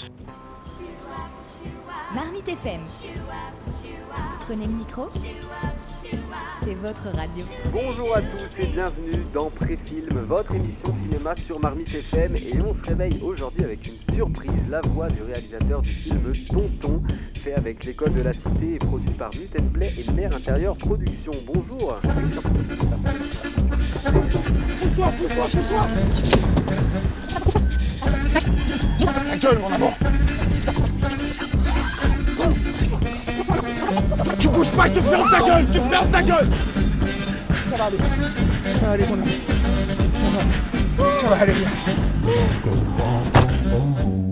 Marmite FM. Prenez le micro. C'est votre radio. Bonjour à tous et bienvenue dans Préfilm, votre émission cinéma sur Marmite FM. Et on se réveille aujourd'hui avec une surprise, la voix du réalisateur du film Tonton, fait avec l'école de la cité et produit par Muten Play et Mère Intérieure Production. Bonjour. Pousse-toi. Ta gueule, mon amour. Tu bouges pas, je te ferme ta gueule. Tu fermes ta gueule. Ça va aller. Ça va aller, mon amour. Ça va aller.